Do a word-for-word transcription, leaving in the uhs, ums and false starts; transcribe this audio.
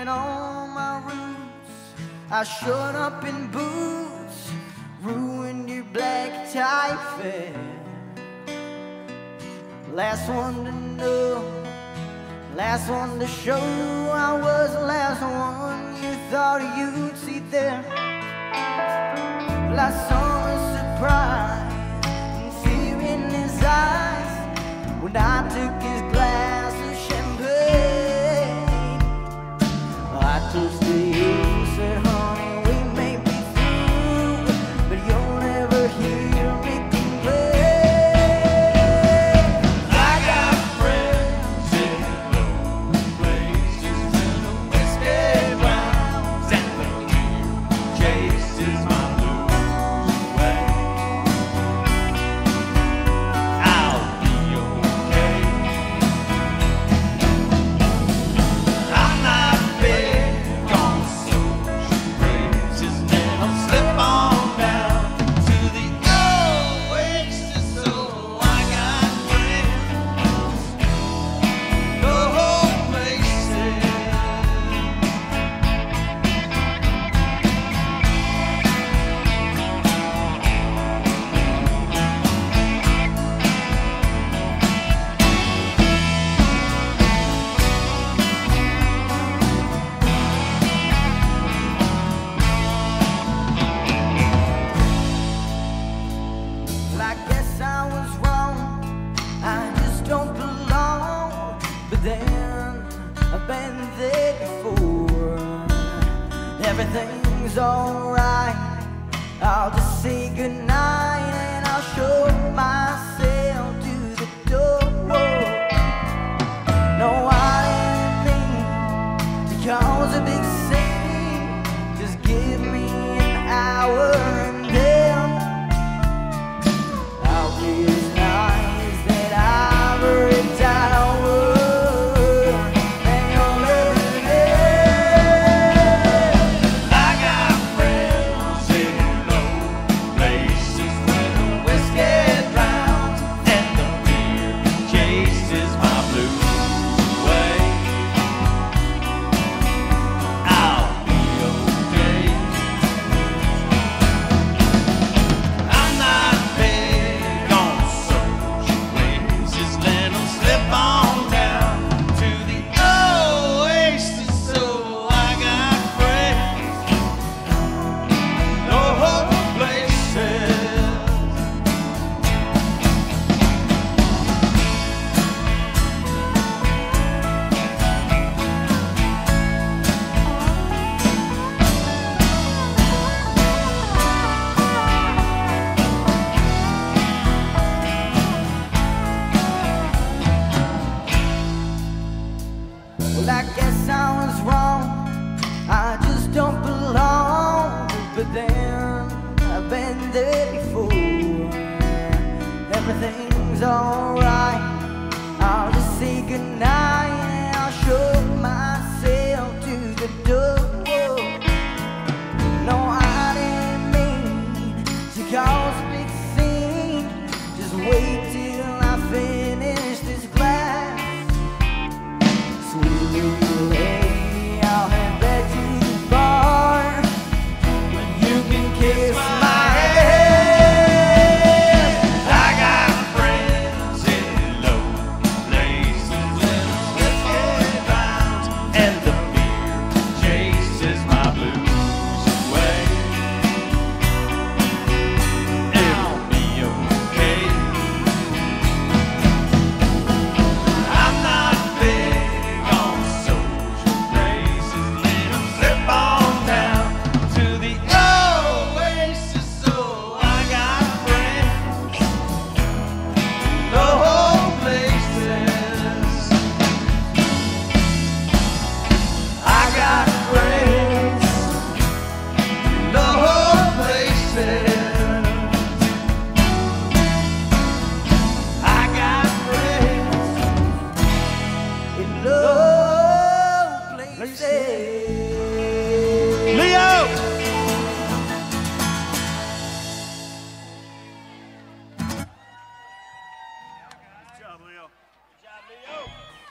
forget all my roots. I showed up in boots, ruined your black tie fair. Last one to know, last one to show. I was the last one you thought you'd see there. Well, I saw a surprise and fear in his eyes when I took his glass of champagne. I toasted you, said, honey, we may be through, but you'll never hear me complain. I got friends in low places when the whiskey rounds and the beer chases my blues away. I'll be okay. I'm not big on social graces, then I'll slip on down to the oasis. So I got friends, no places. Well, I guess I was wrong, I just don't belong. But then I've been there before. Everything's alright, I'll just say goodnight and I'll show myself to the door. No, I didn't mean to cause a big scene. Just give me an hour and then I'll be as nice that ivory tower, and you'll never live. I got friends in low places where the whiskey drowns and the beer chases my blues away. I'll be okay. I'm not big on social places, let 'em slip on down to the oasis. So I got friends, no places. Well, I guess I was wrong, I just don't belong. But then I've been there before. Everything's alright, I'll just say goodnight and I'll show myself to the door. No, I didn't mean to cause a big scene. Just wait till I finish this glass. Sweet little lady, I'll head back to the bar when you can kiss my head. I got friends in low places when the whiskey drowns and the beer chases my blues away. It'll be okay. I'm not big on social graces, let 'em slip on down to the oasis. So I got friends, no places. I got friends, no places. I got friends In low places. Leo! Good job, Leo. Good job, Leo.